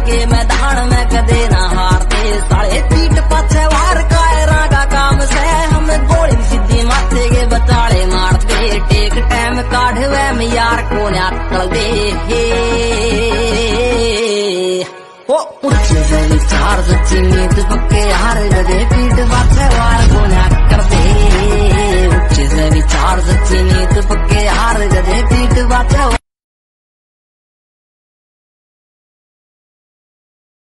के मैदान में कदे ना हारते साले पीठ पाछे वार कायरा का काम से हम गोली सीधी माथे के बचाले मारते टेक टाइम काढ़ वैम यार को न्याकल दे ओ उच्चे से विचार सच्ची नीत पक्के हार गदे पीठ पाछे वार को न्याकल दे उच्चे से विचार